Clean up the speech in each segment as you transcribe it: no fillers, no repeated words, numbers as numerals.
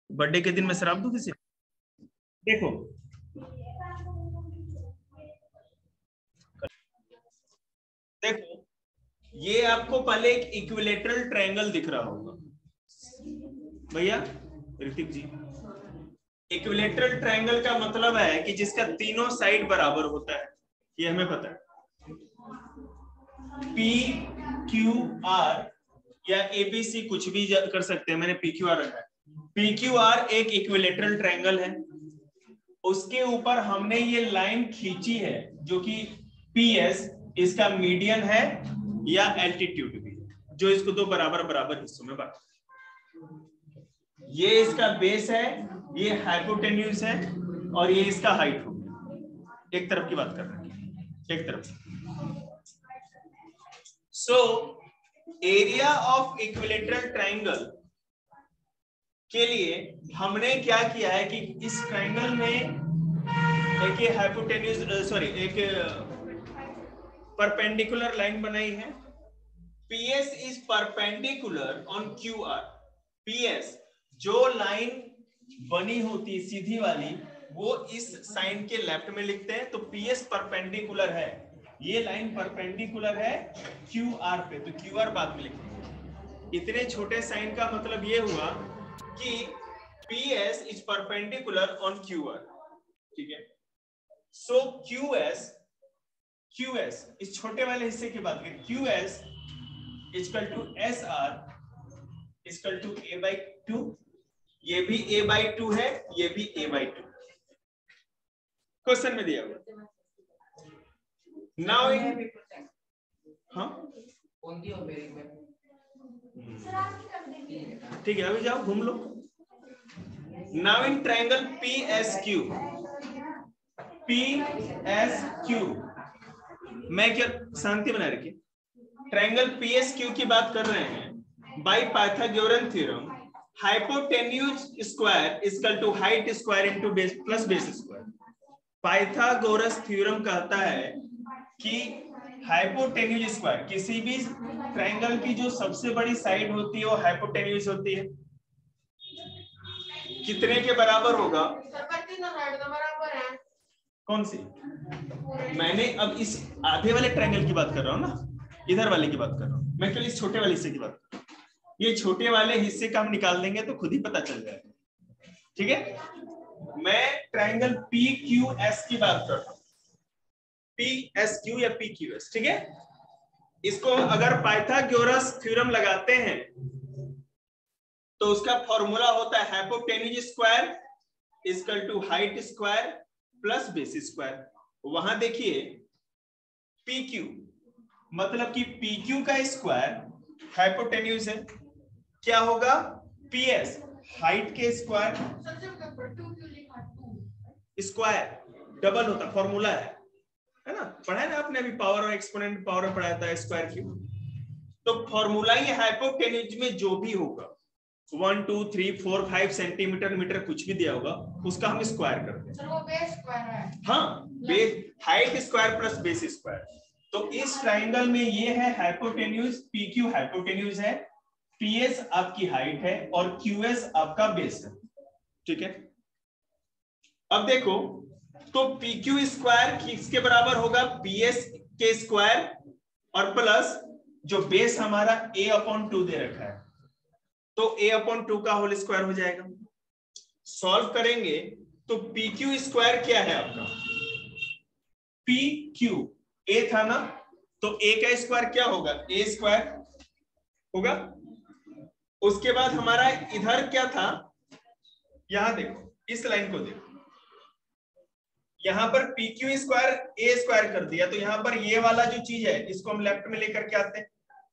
Birthday के दिन मैं शराब दूं किसी? देखो देखो, ये आपको पहले एक इक्विलेटरल ट्रायंगल दिख रहा होगा भैया ऋतिक जी। इक्विलेटरल ट्रायंगल का मतलब है कि जिसका तीनों साइड बराबर होता है, ये हमें पता है। पी क्यू आर या एबीसी कुछ भी कर सकते हैं, मैंने पी क्यू आर रखा है। पी क्यू आर एक इक्विलेटरल ट्रायंगल है, उसके ऊपर हमने ये लाइन खींची है जो कि पी एस इसका मीडियन है या एल्टीट्यूड भी, जो इसको दो बराबर बराबर हिस्सों में बांट। ये इसका बेस है, ये हाइपोटेन्यूज है, और ये इसका हाइट हो गया। एक तरफ की बात कर रहे हैं, एक तरफ। So area of equilateral triangle के लिए हमने क्या किया है कि इस ट्रायंगल में एक हाइपोटेन्यूज एक परपेंडिकुलर लाइन बनाई है। PS is perpendicular on QR। PS जो लाइन बनी होती है सीधी वाली, वो इस साइन के लेफ्ट में लिखते हैं, तो PS परपेंडिकुलर है, ये लाइन परपेंडिकुलर है QR पे, तो QR बाद में लिखते हैं। इतने छोटे साइन का मतलब ये हुआ कि PS is perpendicular on QR, ठीक है। सो QS इस छोटे वाले हिस्से की बात करें, QS equal to SR equal to A/2, ये भी A/2 है, ये भी A/2 क्वेश्चन में दिया हुआ। नाउ इन ठीक है, अभी जाओ घूम लो। नाउ इन ट्रायंगल PSQ, मैं क्या शांति बनाए रखिए। ट्रायंगल PSQ की बात कर रहे हैं। By Pythagorean theorem hypotenuse square equal to height square into base plus base square. Pythagoras theorem कहता है कि हाइपोटेन्यूज स्क्वायर, किसी भी ट्रायंगल की जो सबसे बड़ी साइड होती है वो हाइपोटेन्यूज होती है। कितने के बराबर होगा? कौन सी? मैंने अब इस आधे वाले ट्रायंगल की बात कर रहा हूं ना, इधर वाले की बात कर रहा हूं मैं, केवल इस छोटे वाले हिस्से की बात कर रहा हूं। ये छोटे वाले हिस्से का हम निकाल देंगे तो खुद ही पता चल जाएगा, ठीक है। मैं ट्रायंगल PQS की बात कर रहा हूं, PSQ या PQS, ठीक है। इसको अगर पाइथागोरस थ्योरम लगाते हैं तो उसका फॉर्मूला होता है hypotenuse square equal to height square plus base square. वहां देखिए PQ मतलब कि PQ का स्क्वायर हाइपोटेन्यूज है, क्या होगा? PS हाइट के स्क्वायर डबल होता, फॉर्मूला है ना, पढ़ा है ना आपने अभी, पावर और एक्सपोनेंट पावर पढ़ाया था स्क्वायर क्यूब। तो फॉर्मूला ये हाइपोटेन्यूज में जो भी होगा 1 2 3 4 5 सेंटीमीटर मीटर कुछ भी दिया होगा उसका हम स्क्वायर करते हैं। वो बेस स्क्वायर है। हाँ, base height square plus base square. तो इस ट्रायंगल में ये है हाइपोटेन्यूज, PQ हाइपोटेन्यूज है, PS आपकी हाइट है और QS आपका बेस है, ठीक है। अब देखो तो PQ स्क्वायर किसके बराबर होगा? PS के स्क्वायर और प्लस जो बेस हमारा A/2 दे रखा है, तो A/2 का होल स्क्वायर हो जाएगा। सॉल्व करेंगे तो PQ स्क्वायर क्या है आपका? PQ A था ना, तो A का स्क्वायर क्या होगा? A स्क्वायर होगा। उसके बाद हमारा इधर क्या था? यहां देखो, इस लाइन को देखो, यहां पर PQ स्क्वायर A स्क्वायर कर दिया, तो यहां पर ये वाला जो चीज है इसको हम लेफ्ट में लेकर के आते हैं।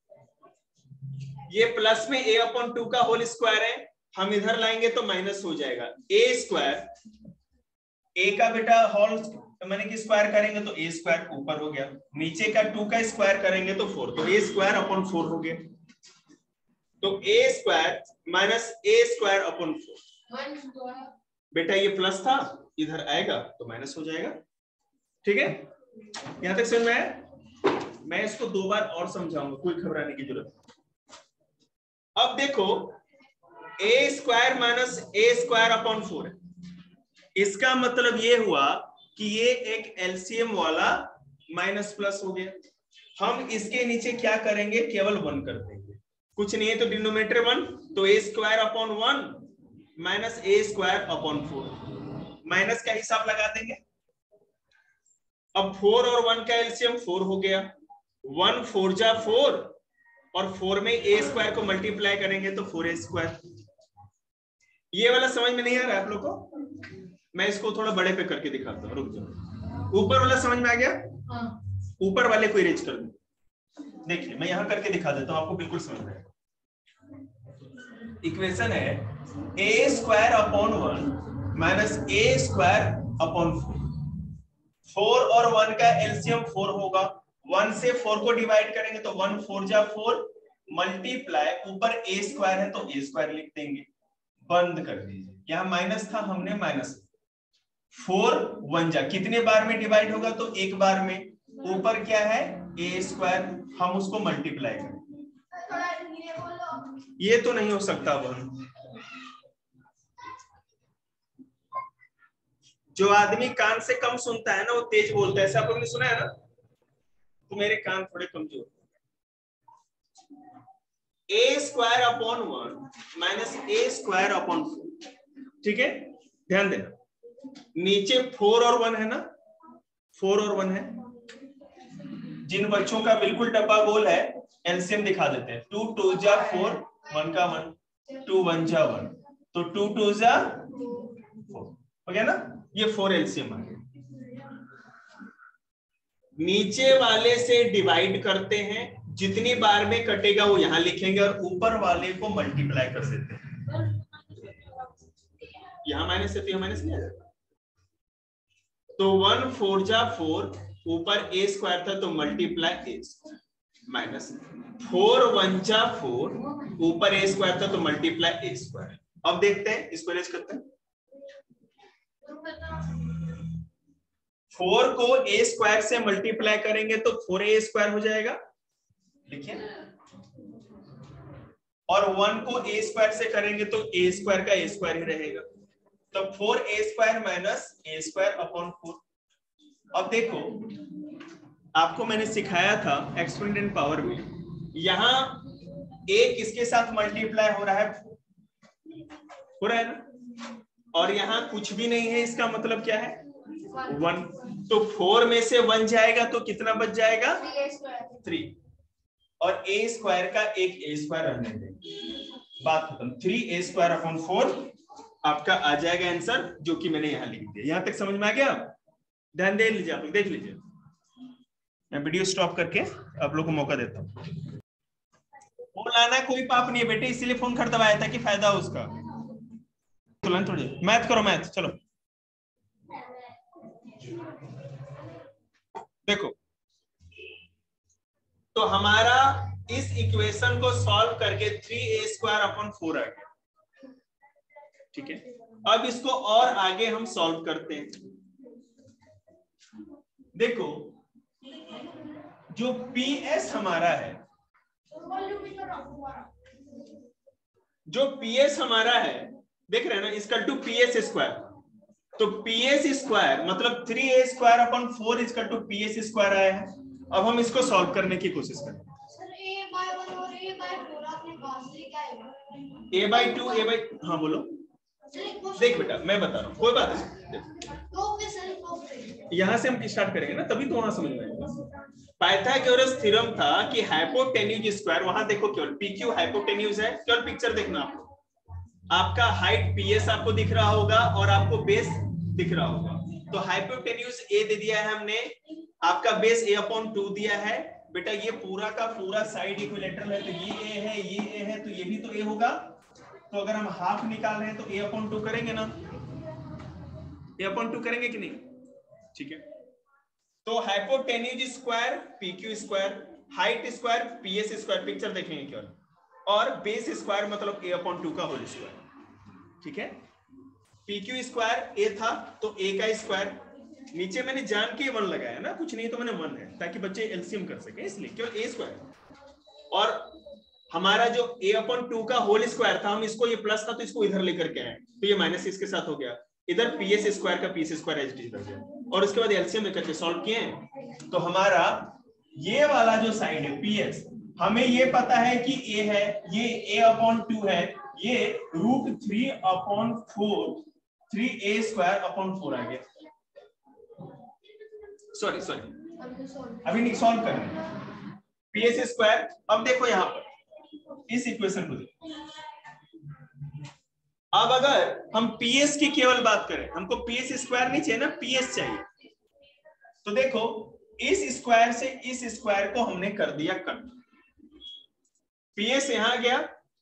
ये प्लस में A/2 का होल स्क्वायर है, हम इधर लाएंगे तो माइनस हो जाएगा। A स्क्वायर, A का बेटा होल मैंने कि स्क्वायर करेंगे तो A स्क्वायर ऊपर हो गया, नीचे का 2 का स्क्वायर करेंगे तो 4, तो A स्क्वायर अपॉन 4 हो गया। तो A square minus A square upon 4, बेटा ये प्लस था, इधर आएगा तो माइनस हो जाएगा, ठीक है। यहां तक समझ में आया? मैं इसको 2 बार और समझाऊंगा, कोई घबराने की जरूरत नहीं। अब देखो A square minus A square upon 4 है। इसका मतलब ये हुआ कि ये एक एलसीएम वाला माइनस प्लस हो गया। हम इसके नीचे क्या करेंगे, केवल 1 कर देंगे, कुछ नहीं है तो डिनोमिनेटर 1, तो A square upon 1 minus A square upon 4, minus का हिसाब लगा देंगे। अब 4 और 1 का एलसीएम 4 हो गया, 1 4 जा 4 और 4 में ए स्क्वायर को मल्टीप्लाई करेंगे तो 4a स्क्वायर। ये वाला समझ में नहीं आ रहा है आप लोग को? मैं इसको थोड़ा बड़े पे करके दिखाता हूँ, रुक जाओ। ऊपर वाला समझ में आ गया? ऊपर वाले को इरेज कर दो। देखिए मैं यहां करके दिखा देता हूं, आपको बिल्कुल समझ में आएगा। इक्वेशन है A square upon 1 minus A square upon 4 और 1 का एलसीएम 4 होगा, 1 से 4 को डिवाइड करेंगे तो 1 4 जा 4 मल्टीप्लाई ऊपर ए स्क्वायर है तो ए स्क्वायर लिख देंगे, बंद कर दीजिए। यहां माइनस था, हमने माइनस 4 1 जा कितने बार में डिवाइड होगा तो एक बार में, ऊपर क्या है ए स्क्वायर, हम उसको मल्टीप्लाई करें। ये तो नहीं हो सकता बहन, जो आदमी कान से कम सुनता है ना वो तेज बोलता है, ऐसा आप लोगों ने सुना है ना? तो मेरे कान थोड़े कमजोर। A square upon 1 minus A square upon 4, ठीक है, ध्यान देना। नीचे 4 और 1 है ना, 4 और 1 है। जिन बच्चों का बिल्कुल डब्बा गोल है एलसीएम दिखा देते हैं। 2 2 जा 4, 1 का 1, 2 1 जा 1, तो 2 2 जा 4 हो गया ना, ये 4 एलसीएम आ गया। नीचे वाले से डिवाइड करते हैं, जितनी बार में कटेगा वो यहां लिखेंगे और ऊपर वाले को मल्टीप्लाई कर देते हैं। यहां माइनस है तो माइनस नहीं आ जाएगा, तो 1 4 जा 4 ऊपर ए स्क्वायर था तो मल्टीप्लाई ए माइनस 4 1 जा 4 ऊपर ए स्क्वायर था तो मल्टीप्लाई ए स्क्वायर। अब देखते हैं, इसको अरेंज करते हैं। 4 को ए स्क्वायर से मल्टीप्लाई करेंगे तो 4a स्क्वायर हो जाएगा, देखिए, और 1 को ए स्क्वायर से करेंगे तो ए स्क्वायर का ए स्क्वायर ही रहेगा, तो 4a square minus A square upon 4। अब देखो आपको मैंने सिखाया था एक्सपोनेंट पावर में, यहां a किसके साथ मल्टीप्लाई हो रहा है, हो रहा है ना, और यहां कुछ भी नहीं है, इसका मतलब क्या है 1, तो 4 में से 1 जाएगा तो कितना बच जाएगा 3, और a स्क्वायर का एक a स्क्वायर रहने देंगे, बात खत्म। 3a स्क्वायर अपॉन 4 आपका आ जाएगा आंसर, जो कि मैंने यहां लिख दिया। यहां तक समझ में आ गया? ध्यान दे लीजिए, आप लोग देख लीजिए। मैं वीडियो स्टॉप करके आप लोग को मौका देता हूं। फोन लाना कोई पाप नहीं है बेटे, इसीलिए फोन खरीदवाया था कि फायदा हो उसका। थोड़ी मैथ करो, मैथ चलो। देखो तो हमारा इस इक्वेशन को सॉल्व करके 3a स्क्वायर अपॉन 4 आ गया, ठीक है। अब इसको और आगे हम सॉल्व करते हैं। देखो जो PS हमारा है, जो PS हमारा है, देख रहे हैं ना, इसकल टू PS स्क्वायर, तो PS स्क्वायर मतलब 3a square upon 4 equal to PS square आया है। अब हम इसको सॉल्व करने की कोशिश करें। a/2 हाँ बोलो। देख बेटा मैं बता रहा हूँ, कोई बात नहीं, यहां से हम स्टार्ट करेंगे ना, तभी तो वहां समझ में आएगा। पाइथागोरस थ्योरम था कि हाइपोटेन्यूज स्क्वायर, वहां देखो केवल PQ हाइपोटेन्यूज है, केवल पिक्चर देखना आपको। आपका हाइट PS आपको दिख रहा होगा और आपको बेस दिख रहा होगा, तो हाइपोटेन्यूज A दे दिया है हमने, आपका बेस A/2 दिया है। बेटा ये पूरा का पूरा साइड इक्विलेटरल है, तो ये A है, ये A है, तो ये भी तो A होगा। तो अगर हम हाफ निकाल रहे हैं तो A/2 करेंगे ना, A/2 करेंगे कि नहीं, ठीक है। तो hypotenuse square PQ square, height square PS square, picture देखेंगे केवल, और बेस स्क्वायर मतलब A/2 का होल स्क्वायर, ठीक है। PQ स्क्वायर A था तो A का स्क्वायर, नीचे मैंने जान के 1 लगाया ना, कुछ नहीं तो मैंने 1 है ताकि बच्चे एलसीएम कर सके, इसलिए केवल A स्क्वायर। और हमारा जो a/2 का होल स्क्वायर था, हम इसको, ये प्लस था तो इसको इधर लेकर के आए, तो ये माइनस इसके साथ हो गया, इधर PS स्क्वायर का PS square as it is रह गया, और उसके बाद एलसीएम लेकर के सॉल्व किए, तो हमारा ये वाला जो साइड है PS, हमें ये पता है कि a है, ये a/2 है, ये √3/4 3a²/4 आ गया। सॉरी अभी नहीं सॉल्व करना, PS स्क्वायर। अब देखो यहां पर इस इक्वेशन को देखो, अब अगर हम PS की केवल बात करें, हमको PS स्क्वायर नहीं चाहिए ना, PS चाहिए, तो देखो इस स्क्वायर से इस स्क्वायर को हमने कर दिया कट, PS यहां गया,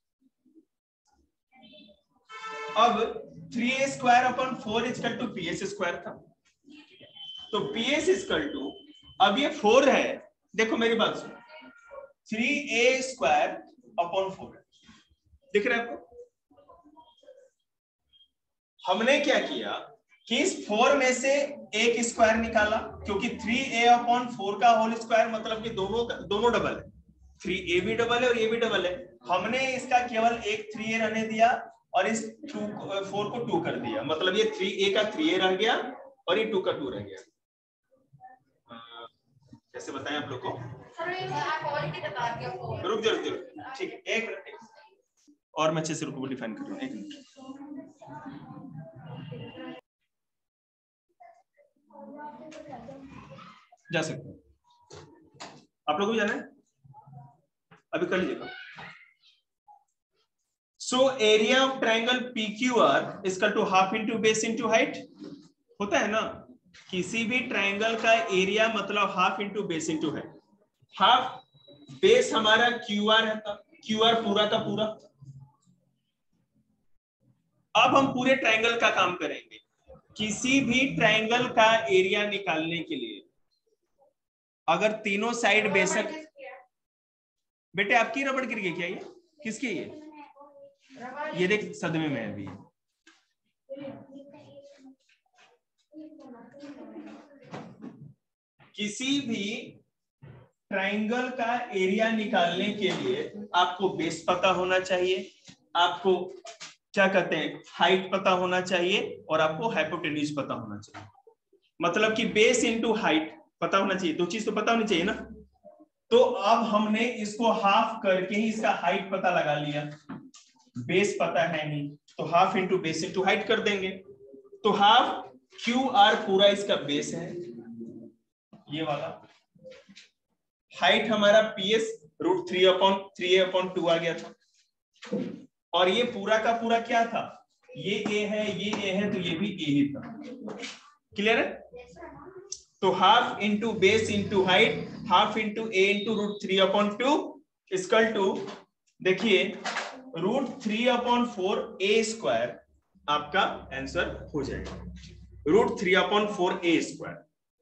अब 3a²/4 equal to PS square था, तो PS इक्वल टू, अब ये 4 है, देखो मेरी बात सुनो, 3a²/4 दिख रहा है आपको। हमने क्या किया कि इस 4 में से एक स्क्वायर निकाला, क्योंकि 3a/4 का होल स्क्वायर मतलब कि दोनों डबल है, 3a भी डबल है और ये भी डबल है, हमने इसका केवल एक 3a रहने दिया और इस 4 को 2 कर दिया, मतलब ये 3a का 3a रह गया और ये 2 का 2 रह गया। कैसे बताएं आप लोग को? रुक जाओ, ठीक है, एक मिनट और मैं अच्छे से रुक को डिफाइन कर रहा हूँ, एक मिनट। जा सकते हैं आप लोगों को, जाना है अभी कर लीजिएगा। So area of triangle PQR equal to half into base into height होता है ना, किसी भी ट्रायंगल का एरिया मतलब half into base into height. Half base हमारा QR है, QR पूरा का पूरा। अब हम पूरे ट्रायंगल का काम करेंगे, किसी भी ट्रायंगल का एरिया निकालने के लिए अगर तीनों साइड बेशक, बेटे आपकी रबड़ गिर गई क्या? ये किसकी? ये देख सदमे में है अभी। किसी भी ट्रायंगल का एरिया निकालने के लिए आपको बेस पता होना चाहिए, आपको क्या कहते हैं हाइट पता होना चाहिए, और आपको हाइपोटेन्यूज पता होना चाहिए। मतलब कि बेस इंटू हाइट पता होना चाहिए, दो चीज तो पता होनी चाहिए ना। तो अब हमने इसको हाफ करके ही इसका हाइट पता लगा लिया, बेस पता है नहीं, तो half into base into height कर देंगे, तो हाफ QR पूरा इसका बेस है, ये वाला हाइट हमारा PS √3/3a/2 आ गया था, और ये पूरा का पूरा क्या था, ये A है, ये A है, तो ये भी A ही था। क्लियर है? तो half into base into height, half into A into √3/2 equal to, देखिए √3/4a² आपका आंसर हो जाएगा, √3/4a²।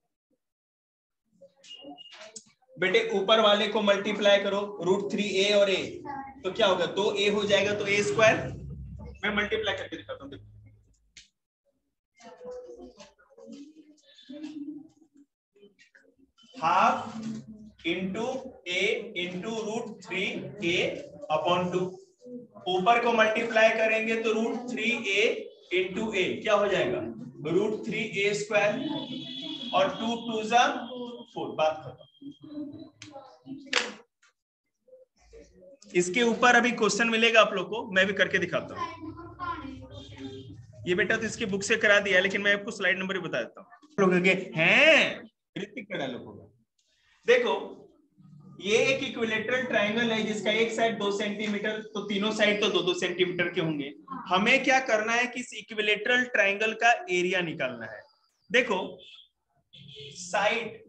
बेटे ऊपर वाले को मल्टीप्लाई करो, √3a और a, तो क्या होगा, 2a हो जाएगा, तो a²। मैं मल्टीप्लाई करके दिखाता हूँ, half into a into √3a/2, ऊपर को मल्टीप्लाई करेंगे तो √3a इंटू a क्या हो जाएगा, √3a², और 2 2 जा 4, बात खत्म। इसके ऊपर अभी क्वेश्चन मिलेगा आप लोग को, मैं भी करके दिखाता हूँ। ये बेटा तो इसकी बुक से करा दिया, लेकिन मैं आपको स्लाइड नंबर ही बता देता हूँ। लोग हैं ऋतिक का डायलॉग होगा। देखो ये एक इक्विलेटरल ट्रायंगल है जिसका एक साइड 2 सेंटीमीटर, तो तीनों साइड तो 2-2 सेंटीमीटर के होंगे। हमें क्या करना है कि इस इक्विलेटरल ट्रायंगल का एरिया निकालना है। देखो साइड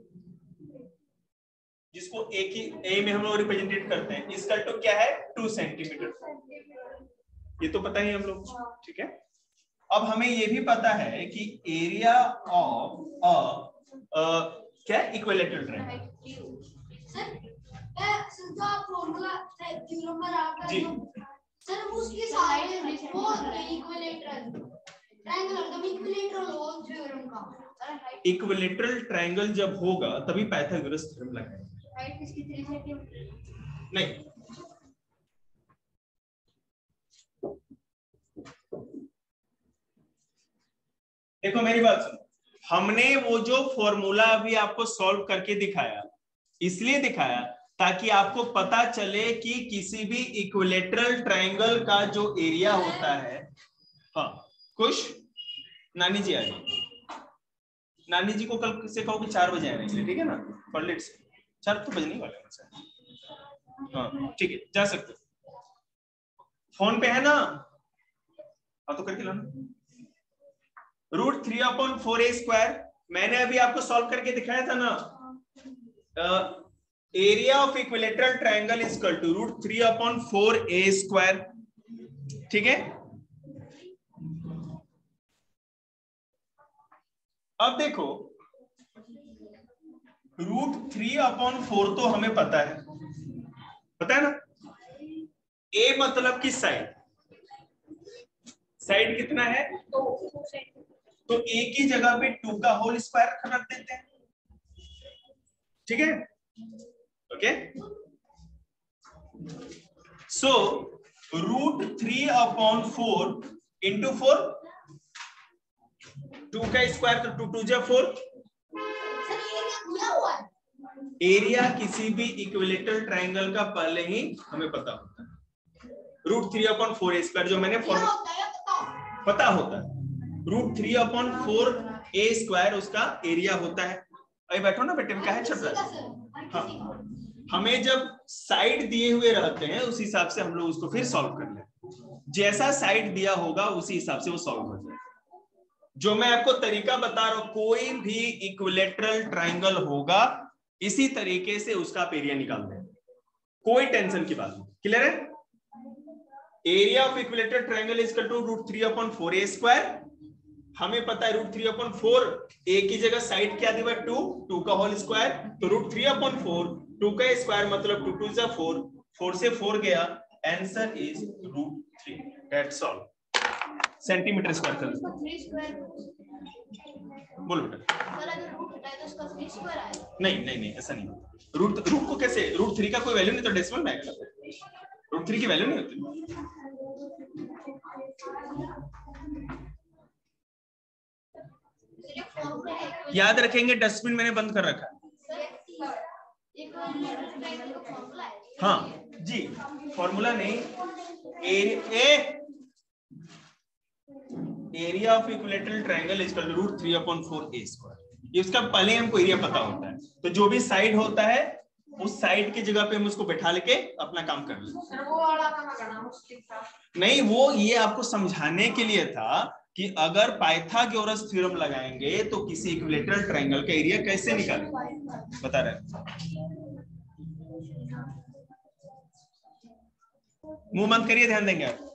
जिसको एक ही ए में हम लोग रिप्रेजेंटेट करते हैं, इसका तो क्या है 2 सेंटीमीटर, ये तो पता ही हम लोग, ठीक है। अब हमें ये भी पता है कि एरिया ऑफ क्या इक्विलेटरल ट्रायंगल, जो आप फॉर्मूला थ्योरम पर आपका जी सर उसकी साइड वो इक्विलेटरल ट्रायंगल एकदम इक्विलेटरल हो थ्योरम का। इक्विलेटरल ट्रायंगल जब होगा तभी पाइथागोरस थ्योरम लगाएंगे। हाइट इसकी 3 सेंटीमीटर नहीं, देखो मेरी बात सुनो, हमने वो जो फॉर्मूला अभी आपको सॉल्व करके दिखाया, इसलिए दिखाया ताकि आपको पता चले कि किसी भी इक्विलेटरल ट्रायंगल का जो एरिया होता है। हाँ खुश, नानी जी आ गई, नानी जी को कल से कहो कि 4 बजे आने के लिए, ठीक है ना, कॉलेज से 4 तो बजने वाले हैं। हाँ ठीक है, जा सकते हो, फोन पे है ना, हाँ तो करके लाना। √3/4a², मैंने अभी आपको सॉल्व करके दिखाया था ना, area of equilateral triangle is equal to √3/4a², ठीक है। अब देखो √3/4 तो हमें पता है ना, a मतलब किस साइड, साइड कितना है, तो a की जगह पे 2 का होल स्क्वायर रख देते हैं, ठीक है, ओके। सो √3/4 इंटू 4, 2 का स्क्वायर तो 2 2 4। एरिया किसी भी इक्विलेटरल ट्रायंगल का पहले ही हमें पता होता है, √3/4a², जो मैंने पता होता है, √3/4a² उसका एरिया होता है। अभी बैठो ना बेटे, क्या है छट रहा है। हाँ, हमें जब साइड दिए हुए रहते हैं उस हिसाब से हम लोग उसको फिर सॉल्व कर लें, जैसा साइड दिया होगा उसी हिसाब से वो सॉल्व हो जाए। जो मैं आपको तरीका बता रहा हूं, कोई भी इक्विलेटरल ट्रायंगल होगा इसी तरीके से उसका आप एरिया निकाल दें, कोई टेंशन की बात नहीं, क्लियर है। Area of equilateral triangle is equal to √3/4a², हमें पता है √3/4, a की जगह साइड क्या दी हुआ, 2 का होल स्क्वायर, तो √3/4, 2 का स्क्वायर मतलब 2 2 4, 4 से 4 गया, answer is √3, that's all. Centimetre square कर बोलो बेटा। सर अगर रूट हटाए तो उसका 3 स्क्वायर आएगा? नहीं ऐसा नहीं, रूट को कैसे, √3 का कोई वैल्यू नहीं तो डेसिमल में आएगा, √3 की वैल्यू नहीं होती। याद रखेंगे, डस्टबिन मैंने बंद कर रखा है। हाँ जी, फॉर्मूला नहीं, area of equilateral triangle is equal to √3/4a², ये उसका पहले हमको एरिया पता होता है, तो जो भी साइड होता है उस साइड की जगह पे हम उसको बैठा लेके अपना काम कर लेते हैं। वो वाला काम मुश्किल था नहीं, वो ये आपको समझाने के लिए था कि अगर पाइथागोरस थ्योरम लगाएंगे तो किसी इक्विलेटरल ट्रायंगल का एरिया कैसे निकालें, बता रहे। मुंह बंद करिए, ध्यान देंगे आप,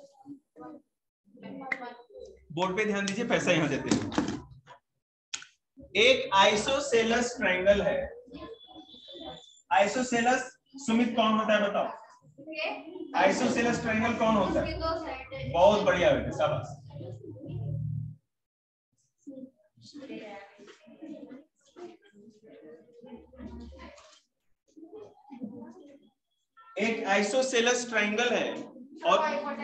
बोर्ड पे ध्यान दीजिए, पैसा यहां देते हैं। एक आइसोसेलस ट्रायंगल है, आइसोसेलस सुमित कौन होता है बताओ, आइसोसेलस ट्रायंगल कौन होता है, बहुत बढ़िया बेटे, शाबाश। एक आइसोसेलस ट्रायंगल है और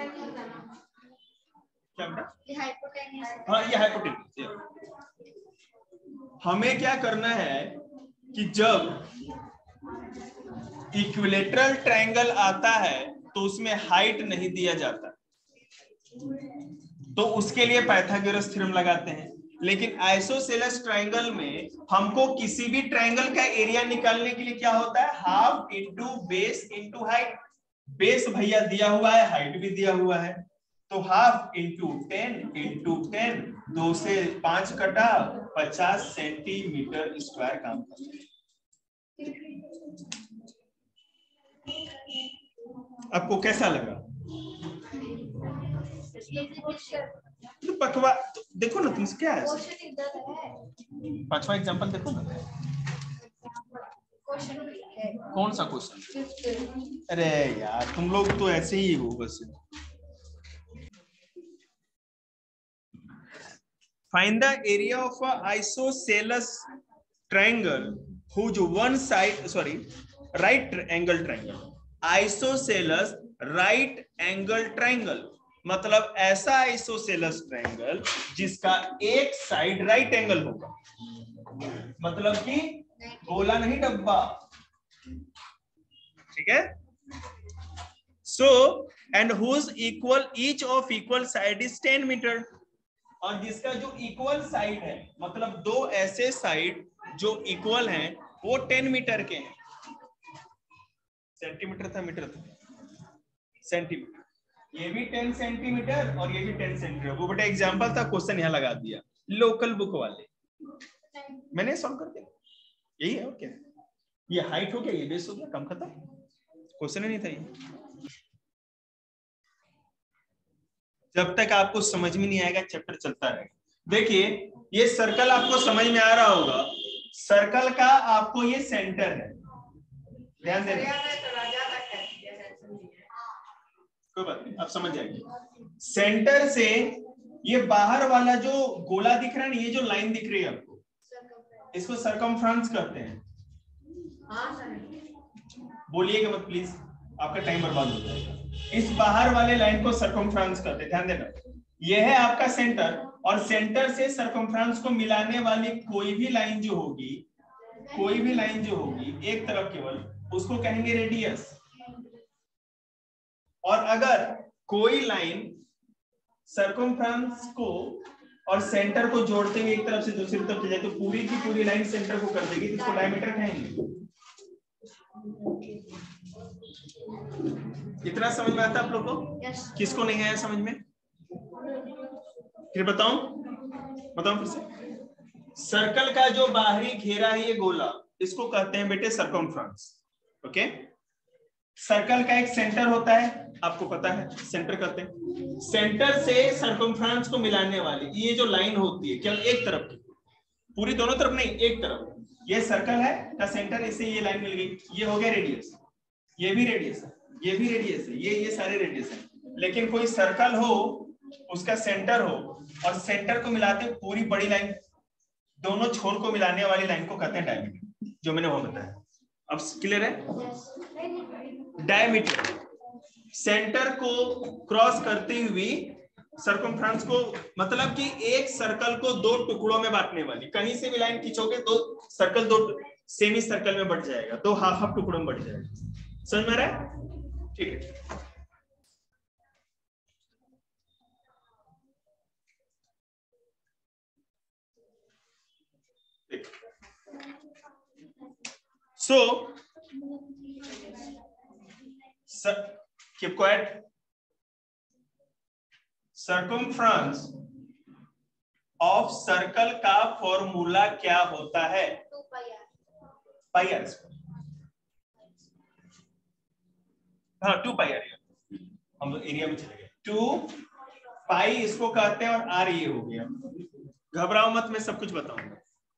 क्या बेटा, हाँ ये हाइपोटेन्यूज। हमें क्या करना है कि जब इक्विलेटरल ट्रायंगल आता है तो उसमें हाइट नहीं दिया जाता, तो उसके लिए पाइथागोरस थ्योरम लगाते हैं। लेकिन आइसोसेलस ट्रायंगल में हमको किसी भी ट्रायंगल का एरिया निकालने के लिए क्या होता है, half into base into height. Base भैया दिया हुआ है, हाइट भी दिया हुआ है, तो हाफ इंटू 10 इंटू 10, 2 से 5 कटा, 50 सेंटीमीटर स्क्वायर काम करता है। आपको कैसा लगा, तो पकवा तो देखो ना, तुमसे क्या है, 5वां एग्जांपल देखो ना, कौन सा क्वेश्चन, अरे यार तुम लोग तो ऐसे ही हो बस। Find the area of a isosceles triangle whose one side, sorry, right angle triangle, isosceles right angle triangle मतलब ऐसा आइसोसेलेस ट्रायंगल जिसका एक साइड राइट एंगल होगा, मतलब कि गोला नहीं डब्बा, ठीक है। So and whose equal each of equal side is 10 metre, और जिसका जो इक्वल साइड है, मतलब दो ऐसे साइड जो इक्वल हैं वो 10 मीटर के हैं। सेंटीमीटर था, मीटर था, सेंटीमीटर। ये भी 10 सेंटीमीटर और ये भी 10 सेंटीमीटर। वो बेटा एग्जांपल था, क्वेश्चन यहाँ लगा दिया लोकल बुक वाले, मैंने सॉल्व कर दिया। यही है, ओके। ये हाइट हो गया, ये बेस हो गया, कम खत्म, क्वेश्चन ही नहीं था ये। जब तक आपको समझ में नहीं आएगा चैप्टर चलता रहेगा। देखिए ये सर्कल आपको समझ में आ रहा होगा, सर्कल का आपको ये सेंटर है, ध्यान देना, कोई बात नहीं, आप समझ जाएंगे। सेंटर से ये बाहर वाला जो गोला दिख रहा है ना, ये जो लाइन दिख रही है आपको, इसको सरकमफ्रेंस कहते हैं। बोलिएगा मत प्लीज, आपका टाइम बर्बाद हो जाएगा। इस बाहर वाले लाइन को सरकमफ्रेंस कहते हैं, ध्यान देना। ये है आपका सेंटर, और सेंटर से सरकमफ्रेंस को मिलाने वाली कोई भी लाइन जो होगी, कोई भी लाइन जो होगी एक तरफ केवल, उसको कहेंगे रेडियस। और अगर कोई लाइन सरकमफ्रेंस को और सेंटर को जोड़ते हुए एक तरफ से दूसरी तरफ जाए तो पूरी की पूरी लाइन सेंटर को कर देगी, इसको डायमीटर कहेंगे। इतना समझ में आता है आप लोगों को? किसको नहीं आया समझ में? फिर बताऊं फिर से। सर्कल का जो बाहरी घेरा है ये गोला, इसको कहते हैं बेटे सरकमफ्रेंस, ओके। सर्कल का एक सेंटर होता है, आपको पता है सेंटर कहते हैं। सेंटर से सरकमफ्रेंस को मिलाने वाली ये जो लाइन होती है केवल एक तरफ की, पूरी दोनों तरफ नहीं, एक तरफ। ये सर्कल है का सेंटर, इससे ये लाइन मिल गई, ये हो गया रेडियस। ये भी रेडियस है, ये भी रेडियस है, ये सारे रेडियस है। लेकिन कोई सर्कल हो, उसका सेंटर हो, और सेंटर को मिलाते पूरी बड़ी लाइन, दोनों छोर को मिलाने वाली लाइन को कहते हैं डायमीटर, जो मैंने वो बताया। अब क्लियर है? डायमीटर सेंटर को क्रॉस करती हुई सरकमफ्रेंस को, मतलब कि एक सर्कल को दो टुकड़ों में बांटने वाली, कहीं से भी लाइन खींचोगे तो सर्कल दो सेमी सर्कल में बढ़ जाएगा, दो हाफ टुकड़ों में बढ़ जाएगा। समझ में आ रहा है? ठीक है। So keep quiet. Circumference of circle का फॉर्मूला क्या होता है? 2πr। हाँ 2πr, हम लोग एरिया में चले गए। 2π इसको कहते हैं और r ये हो गया। घबराओ मत, मैं सब कुछ बताऊंगा।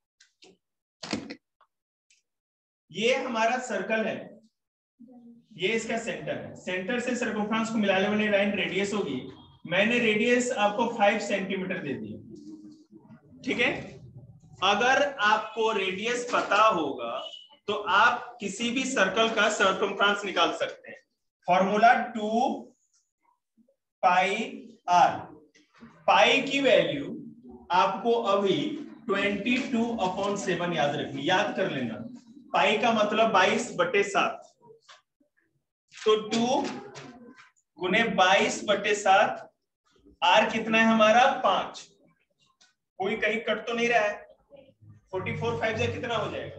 ये हमारा सर्कल है, ये इसका सेंटर है। सेंटर से सर्कमफ्रेंस को मिलाने वाली लाइन रेडियस होगी। मैंने रेडियस आपको 5 सेंटीमीटर दे दिया, ठीक है। अगर आपको रेडियस पता होगा तो आप किसी भी सर्कल का सर्कमफ्रेंस निकाल सकते हैं। Formula 2πr। पाई की वैल्यू आपको अभी 22/7 याद रखनी, याद कर लेना। पाई का मतलब 22/7, तो 2 गुने 22/7, आर कितना है हमारा 5। कोई कहीं कट तो नहीं रहा है? 44 5 से कितना हो जाएगा?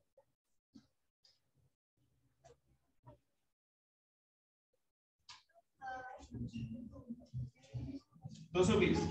220।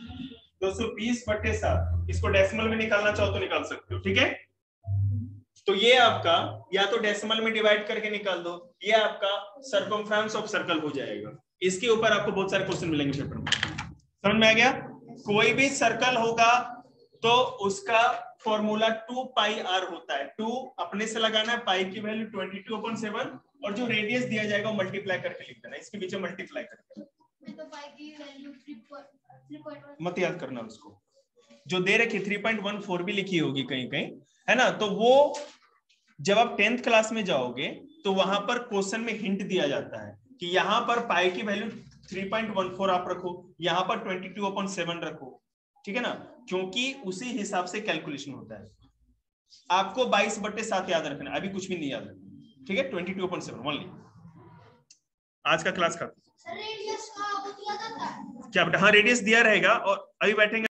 220/7। इसको डेसिमल में निकालना चाहो तो निकाल सकते हो, ठीक है। तो ये आपका या तो डेसिमल में डिवाइड करके निकाल दो, ये आपका सर्कमफ्रेंस ऑफ सर्कल हो जाएगा। इसके ऊपर आपको बहुत सारे क्वेश्चन मिलेंगे पेपर में। समझ में आ गया? कोई भी सर्कल होगा तो उसका फॉर्मूला 2πr होता है। 2 अपने से लगाना है, पाई की वैल्यू 22/7, और जो रेडियस दिया जाएगा वो मल्टीप्लाई करके लिख देना, इसके बीच में मल्टीप्लाई करके। तो पाई की वैल्यू 3.1 मत याद करना उसको, जो दे रखी 3.14 भी लिखी होगी कहीं कहीं, है ना। तो वो जब आप 10th क्लास में जाओगे तो वहां पर क्वेश्चन में हिंट दिया जाता है कि यहाँ पर पाई की वैल्यू 3.14 आप रखो, यहाँ पर 22/7 रखो, ठीक है ना, क्योंकि उसी हिसाब से कैलकुलेशन होता है। आपको 22/7 याद रखना, अभी कुछ भी नहीं याद रखना, ठीक है। 22/7 ओनली। आज का क्लास खत्म। रेडियस का वो दिया जाता है क्या बेटा? हाँ रेडियस दिया रहेगा, और अभी बैठेंगे